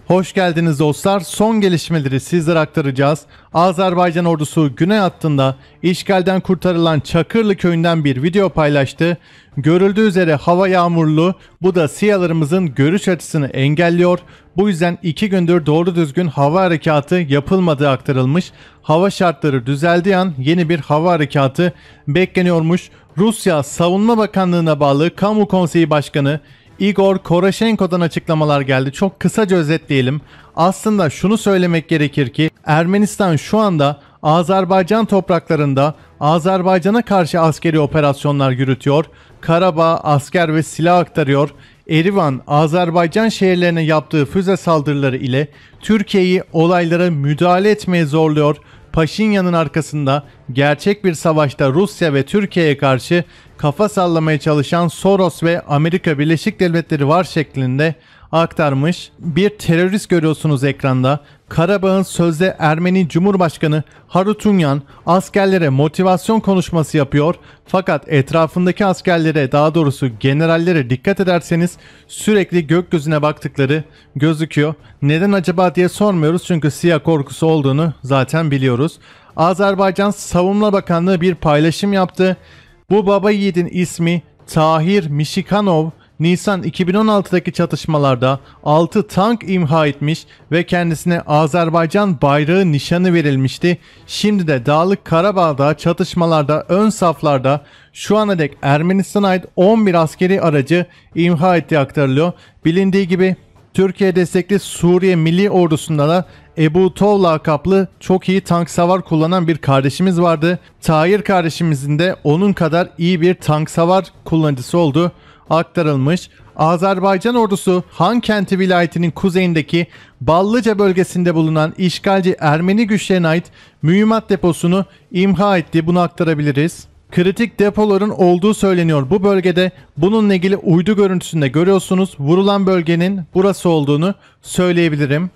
Hoş geldiniz dostlar. Son gelişmeleri sizlere aktaracağız. Azerbaycan ordusu güney hattında işgalden kurtarılan Çakırlı köyünden bir video paylaştı. Görüldüğü üzere hava yağmurlu. Bu da SİHA'larımızın görüş açısını engelliyor. Bu yüzden 2 gündür doğru düzgün hava harekatı yapılmadığı aktarılmış. Hava şartları düzeldiği an yeni bir hava harekatı bekleniyormuş. Rusya Savunma Bakanlığı'na bağlı Kamu Konseyi Başkanı Igor Koroshenko'dan açıklamalar geldi. Çok kısaca özetleyelim. Aslında şunu söylemek gerekir ki Ermenistan şu anda Azerbaycan topraklarında Azerbaycan'a karşı askeri operasyonlar yürütüyor. Karabağ asker ve silah aktarıyor. Erivan, Azerbaycan şehirlerine yaptığı füze saldırıları ile Türkiye'yi olaylara müdahale etmeye zorluyor. Paşinyan'ın arkasında gerçek bir savaşta Rusya ve Türkiye'ye karşı kafa sallamaya çalışan Soros ve Amerika Birleşik Devletleri var şeklinde aktarmış. Bir terörist görüyorsunuz ekranda. Karabağ'ın sözde Ermeni Cumhurbaşkanı Harutyunyan askerlere motivasyon konuşması yapıyor. Fakat etrafındaki askerlere, daha doğrusu generallere dikkat ederseniz sürekli gökyüzüne baktıkları gözüküyor. Neden acaba diye sormuyoruz çünkü siyah korkusu olduğunu zaten biliyoruz. Azerbaycan Savunma Bakanlığı bir paylaşım yaptı. Bu baba yiğidin ismi Tahir Mishikanov. Nisan 2016'daki çatışmalarda 6 tank imha etmiş ve kendisine Azerbaycan bayrağı nişanı verilmişti. Şimdi de Dağlık Karabağ'da çatışmalarda ön saflarda şu ana dek Ermenistan'a ait 11 askeri aracı imha ettiği aktarılıyor. Bilindiği gibi Türkiye destekli Suriye Milli Ordusu'nda da Ebu Tov lakaplı çok iyi tank savar kullanan bir kardeşimiz vardı. Tahir kardeşimizin de onun kadar iyi bir tank savar kullanıcısı olduğu aktarılmış. Azerbaycan ordusu Han kenti vilayetinin kuzeyindeki Ballıca bölgesinde bulunan işgalci Ermeni güçlerine ait mühimmat deposunu imha etti. Bunu aktarabiliriz. Kritik depoların olduğu söyleniyor bu bölgede. Bununla ilgili uydu görüntüsünde görüyorsunuz. Vurulan bölgenin burası olduğunu söyleyebilirim.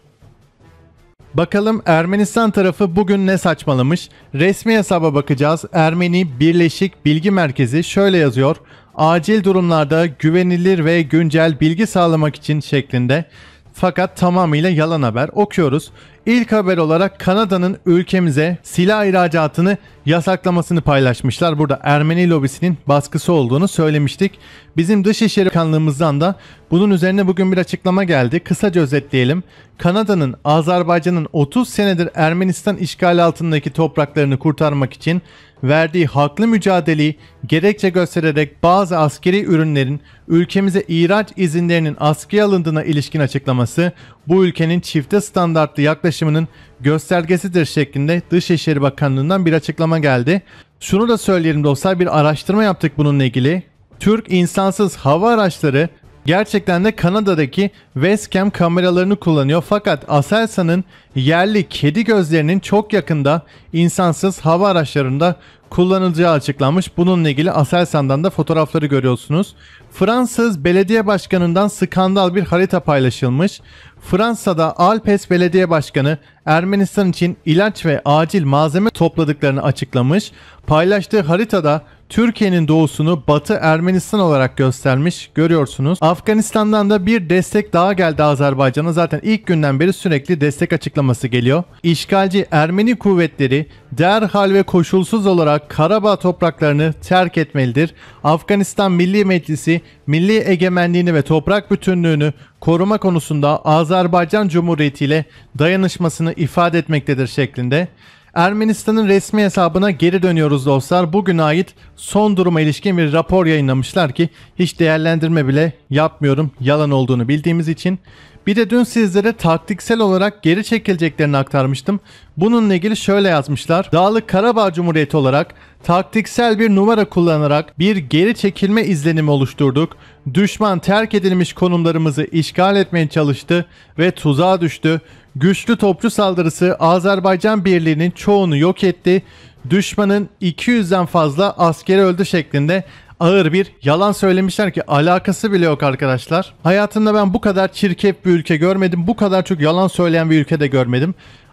Bakalım Ermenistan tarafı bugün ne saçmalamış? Resmi hesaba bakacağız. Ermeni Birleşik Bilgi Merkezi şöyle yazıyor. Acil durumlarda güvenilir ve güncel bilgi sağlamak için şeklinde. Fakat tamamıyla yalan haber. Okuyoruz. İlk haber olarak Kanada'nın ülkemize silah ihracatını yasaklamasını paylaşmışlar. Burada Ermeni lobisinin baskısı olduğunu söylemiştik. Bizim Dışişleri Bakanlığımızdan da bunun üzerine bugün bir açıklama geldi. Kısaca özetleyelim. Kanada'nın Azerbaycan'ın 30 senedir Ermenistan işgali altındaki topraklarını kurtarmak için verdiği haklı mücadeleyi gerekçe göstererek bazı askeri ürünlerin ülkemize ihraç izinlerinin askıya alındığına ilişkin açıklaması bu ülkenin çifte standartlı yaklaşımının göstergesidir şeklinde Dışişleri Bakanlığı'ndan bir açıklama geldi. Şunu da söyleyelim dostlar, bir araştırma yaptık bununla ilgili. Türk insansız hava araçları gerçekten de Kanada'daki Westcam kameralarını kullanıyor. Fakat Aselsan'ın yerli kedi gözlerinin çok yakında insansız hava araçlarında kullanılacağı açıklanmış. Bununla ilgili Aselsan'dan da fotoğrafları görüyorsunuz. Fransız belediye başkanından skandal bir harita paylaşılmış. Fransa'da Alpes Belediye Başkanı Ermenistan için ilaç ve acil malzeme topladıklarını açıklamış. Paylaştığı haritada Türkiye'nin doğusunu Batı Ermenistan olarak göstermiş, görüyorsunuz. Afganistan'dan da bir destek daha geldi Azerbaycan'a. Zaten ilk günden beri sürekli destek açıklaması geliyor. İşgalci Ermeni kuvvetleri derhal ve koşulsuz olarak Karabağ topraklarını terk etmelidir. Afganistan Milli Meclisi milli egemenliğini ve toprak bütünlüğünü koruma konusunda Azerbaycan Cumhuriyeti ile dayanışmasını ifade etmektedir şeklinde. Ermenistan'ın resmi hesabına geri dönüyoruz dostlar. Bugüne ait son duruma ilişkin bir rapor yayınlamışlar ki hiç değerlendirme bile yapmıyorum, yalan olduğunu bildiğimiz için. Bir de dün sizlere taktiksel olarak geri çekileceklerini aktarmıştım. Bununla ilgili şöyle yazmışlar. Dağlık Karabağ Cumhuriyeti olarak taktiksel bir numara kullanarak bir geri çekilme izlenimi oluşturduk. Düşman terk edilmiş konumlarımızı işgal etmeye çalıştı ve tuzağa düştü. Güçlü topçu saldırısı Azerbaycan birliğinin çoğunu yok etti. Düşmanın 200'den fazla askeri öldü şeklinde ağır bir yalan söylemişler ki alakası bile yok arkadaşlar. Hayatımda ben bu kadar çirkef bir ülke görmedim. Bu kadar çok yalan söyleyen bir ülke de görmedim.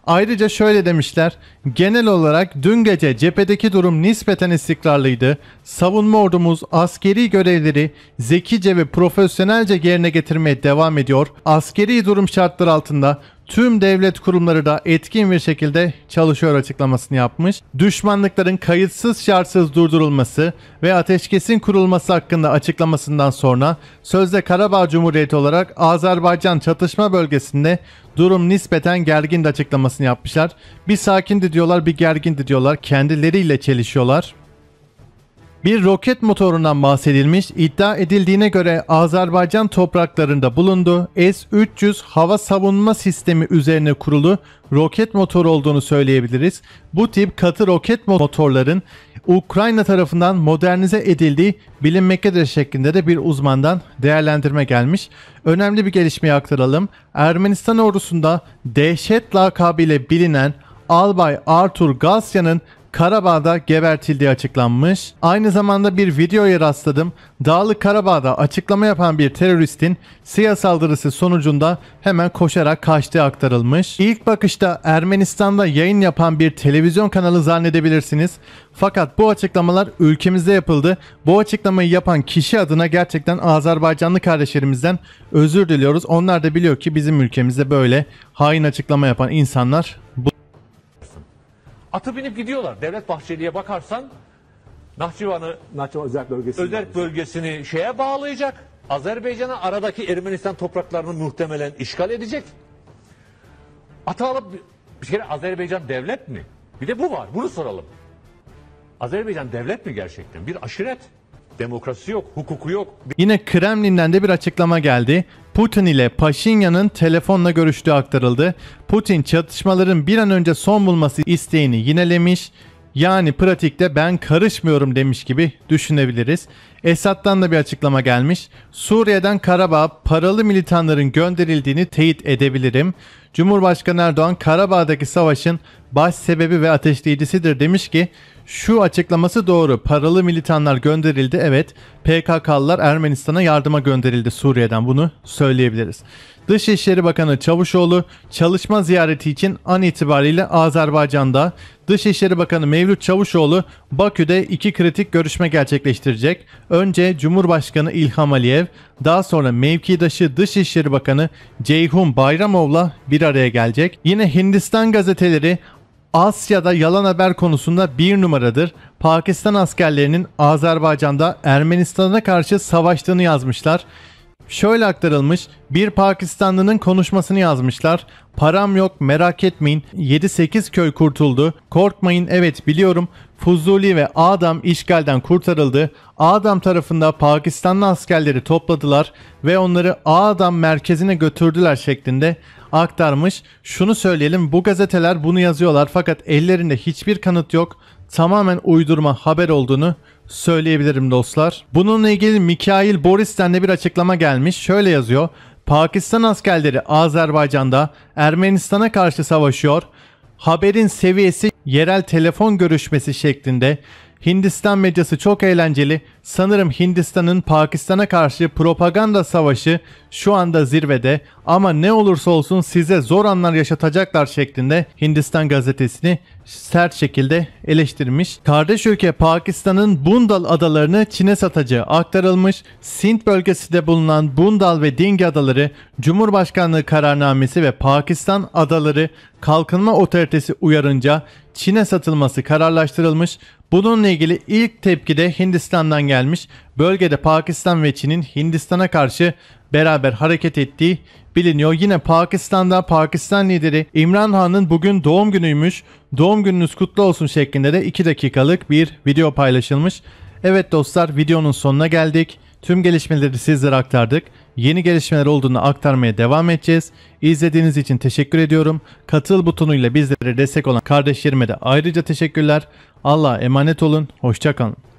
Ayrıca şöyle demişler, genel olarak dün gece cephedeki durum nispeten istikrarlıydı. Savunma ordumuz askeri görevleri zekice ve profesyonelce yerine getirmeye devam ediyor. Askeri durum şartları altında tüm devlet kurumları da etkin bir şekilde çalışıyor açıklamasını yapmış. Düşmanlıkların kayıtsız şartsız durdurulması ve ateşkesin kurulması hakkında açıklamasından sonra sözde Karabağ Cumhuriyeti olarak Azerbaycan çatışma bölgesinde durum nispeten gergindi açıklamasını yapmışlar. Bir sakindi diyorlar, bir gergindi diyorlar. Kendileriyle çelişiyorlar. Bir roket motorundan bahsedilmiş, iddia edildiğine göre Azerbaycan topraklarında bulunduğu S-300 hava savunma sistemi üzerine kurulu roket motoru olduğunu söyleyebiliriz. Bu tip katı roket motorların Ukrayna tarafından modernize edildiği bilinmektedir şeklinde de bir uzmandan değerlendirme gelmiş. Önemli bir gelişmeyi aktaralım. Ermenistan ordusunda dehşet lakabıyla bilinen Albay Artur Gasyan'ın Karabağ'da gebertildiği açıklanmış. Aynı zamanda bir videoya rastladım. Dağlık Karabağ'da açıklama yapan bir teröristin SİHA saldırısı sonucunda hemen koşarak kaçtığı aktarılmış. İlk bakışta Ermenistan'da yayın yapan bir televizyon kanalı zannedebilirsiniz. Fakat bu açıklamalar ülkemizde yapıldı. Bu açıklamayı yapan kişi adına gerçekten Azerbaycanlı kardeşlerimizden özür diliyoruz. Onlar da biliyor ki bizim ülkemizde böyle hain açıklama yapan insanlar atı binip gidiyorlar. Devlet Bahçeli'ye bakarsan Nahçıvan'ı özel bölgesini şeye bağlayacak. Azerbaycan'a aradaki Ermenistan topraklarını muhtemelen işgal edecek. Atı alıp bir kere Azerbaycan devlet mi? Bir de bu var. Bunu soralım. Azerbaycan devlet mi gerçekten? Bir aşiret. Demokrasi yok, hukuku yok. Yine Kremlin'den de bir açıklama geldi. Putin ile Paşinyan'ın telefonla görüştüğü aktarıldı. Putin çatışmaların bir an önce son bulması isteğini yinelemiş. Yani pratikte ben karışmıyorum demiş gibi düşünebiliriz. Esad'dan da bir açıklama gelmiş. Suriye'den Karabağ paralı militanların gönderildiğini teyit edebilirim. Cumhurbaşkanı Erdoğan Karabağ'daki savaşın baş sebebi ve ateşleyicisidir demiş ki şu açıklaması doğru. Paralı militanlar gönderildi. Evet, PKK'lılar Ermenistan'a yardıma gönderildi Suriye'den, bunu söyleyebiliriz. Dışişleri Bakanı Çavuşoğlu çalışma ziyareti için an itibariyle Azerbaycan'da. Dışişleri Bakanı Mevlüt Çavuşoğlu Bakü'de 2 kritik görüşme gerçekleştirecek. Önce Cumhurbaşkanı İlham Aliyev, daha sonra mevkidaşı Dışişleri Bakanı Ceyhun Bayramov'la bir araya gelecek. Yine Hindistan gazeteleri Asya'da yalan haber konusunda bir numaradır. Pakistan askerlerinin Azerbaycan'da Ermenistan'a karşı savaştığını yazmışlar. Şöyle aktarılmış, bir Pakistanlının konuşmasını yazmışlar. Param yok, merak etmeyin, 7-8 köy kurtuldu. Korkmayın, evet biliyorum. Fuzuli ve Ağdam işgalden kurtarıldı. Ağdam tarafında Pakistanlı askerleri topladılar ve onları Ağdam merkezine götürdüler şeklinde aktarmış. Şunu söyleyelim, bu gazeteler bunu yazıyorlar fakat ellerinde hiçbir kanıt yok. Tamamen uydurma haber olduğunu söyleyebilirim dostlar. Bununla ilgili Mikhail Boris'ten de bir açıklama gelmiş. Şöyle yazıyor. Pakistan askerleri Azerbaycan'da Ermenistan'a karşı savaşıyor. Haberin seviyesi yerel telefon görüşmesi şeklinde. Hindistan medyası çok eğlenceli. Sanırım Hindistan'ın Pakistan'a karşı propaganda savaşı şu anda zirvede ama ne olursa olsun size zor anlar yaşatacaklar şeklinde Hindistan gazetesini sert şekilde eleştirmiş. Kardeş ülke Pakistan'ın Bundal adalarını Çin'e satacağı aktarılmış. Sint bölgesinde bulunan Bundal ve Dingi adaları Cumhurbaşkanlığı kararnamesi ve Pakistan Adaları Kalkınma Otoritesi uyarınca Çin'e satılması kararlaştırılmış. Bununla ilgili ilk tepki de Hindistan'dan gelmiş. Bölgede Pakistan ve Çin'in Hindistan'a karşı beraber hareket ettiği biliniyor. Yine Pakistan'da Pakistan lideri İmran Han'ın bugün doğum günüymüş. Doğum gününüz kutlu olsun şeklinde de 2 dakikalık bir video paylaşılmış. Evet dostlar, videonun sonuna geldik. Tüm gelişmeleri sizlere aktardık. Yeni gelişmeler olduğunu aktarmaya devam edeceğiz. İzlediğiniz için teşekkür ediyorum. Katıl butonuyla bizlere destek olan kardeşlerime de ayrıca teşekkürler. Allah'a emanet olun. Hoşça kalın.